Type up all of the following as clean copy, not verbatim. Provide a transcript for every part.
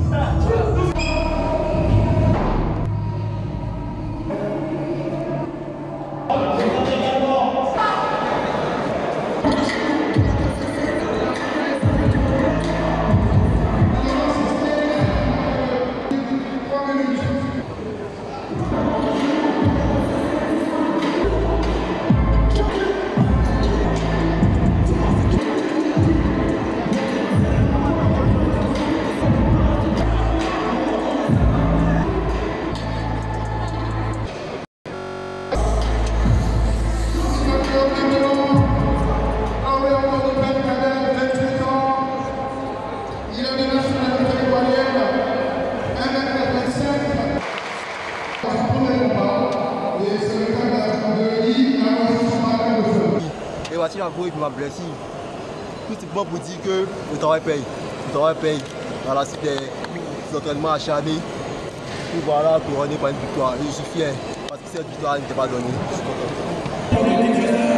Et voici la voie qui m'a blessé. Tout simplement pour dire que le travail paye. Le travail paye. Voilà, c'était des entraînements acharnés pour voilà, couronner par une victoire. Et je suis fier parce que cette victoire n'était pas donnée. Je suis content.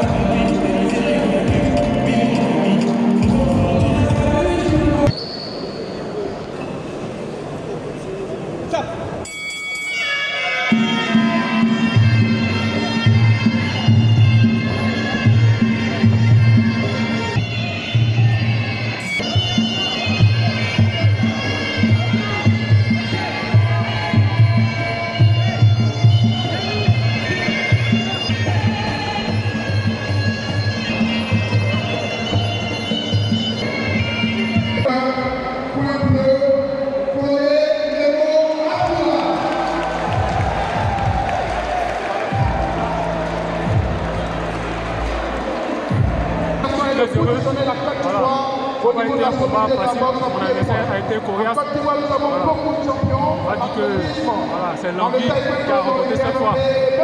Voilà. Pas été un combat facile, mon adversaire a été coriace. Voilà. On a dit que voilà, c'est l'envie qui a remporté cette fois.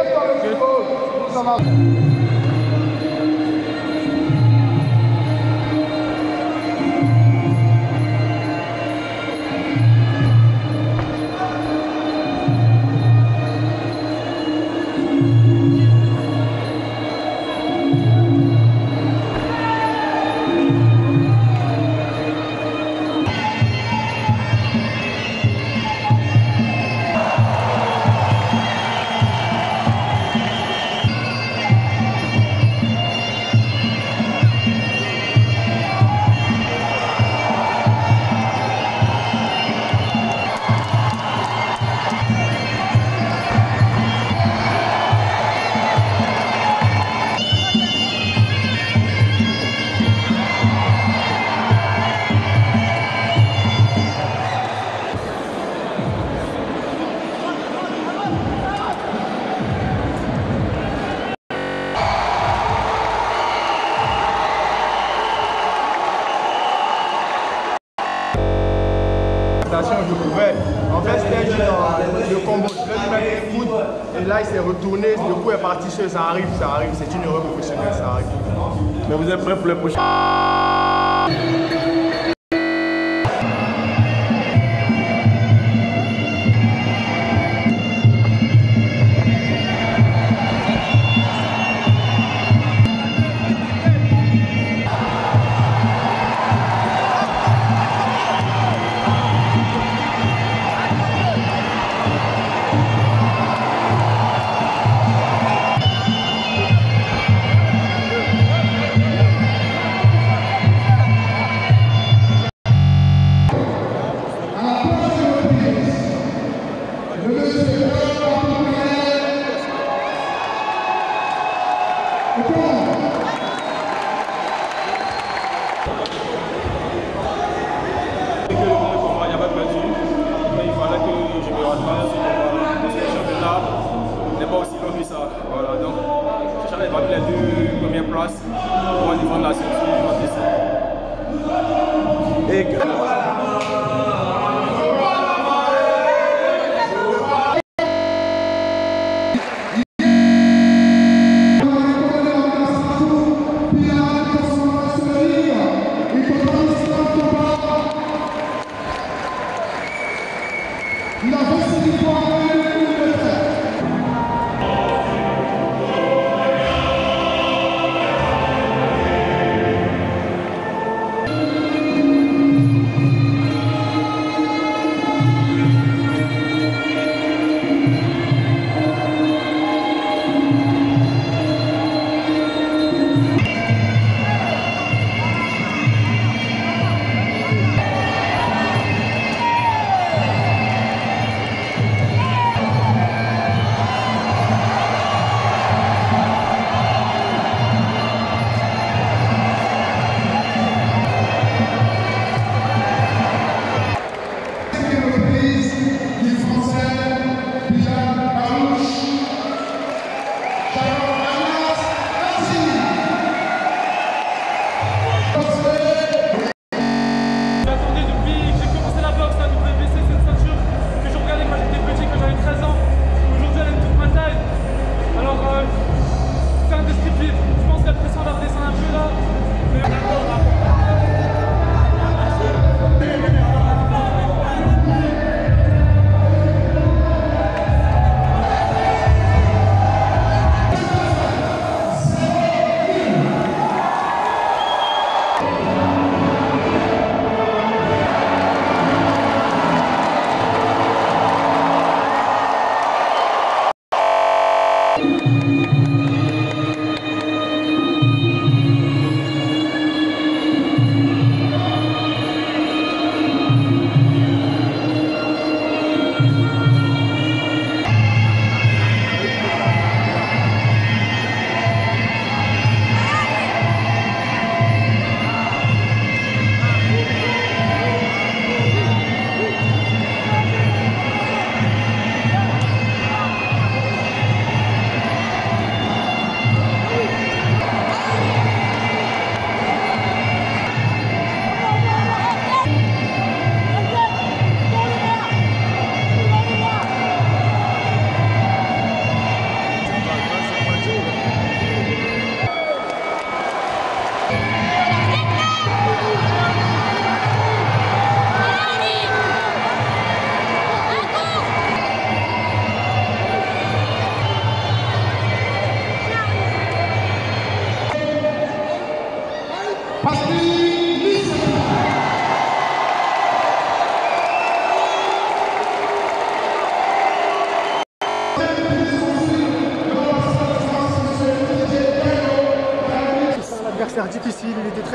Je pouvais. En fait, c'était juste dans le combo. Je voulais faire le foot et là, il s'est retourné. Le coup est parti sur. Ça arrive. C'est une erreur professionnelle, ça arrive. Mais vous êtes prêts pour le prochain? Voilà, donc j'allais battre les deux premières places pour défendre la ceinture. Et que...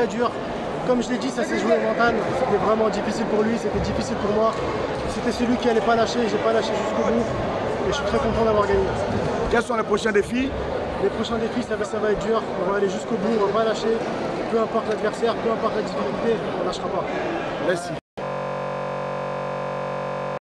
très dur. Comme je l'ai dit, ça s'est joué au mental. C'était vraiment difficile pour lui, c'était difficile pour moi. C'était celui qui n'allait pas lâcher, j'ai pas lâché jusqu'au bout. Et je suis très content d'avoir gagné. Quels sont les prochains défis? Les prochains défis, ça va être dur. On va aller jusqu'au bout, on va pas lâcher. Peu importe l'adversaire, peu importe la difficulté, on ne lâchera pas. Merci.